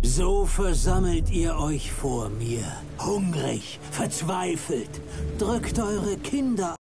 So versammelt ihr euch vor mir, hungrig, verzweifelt, drückt eure Kinder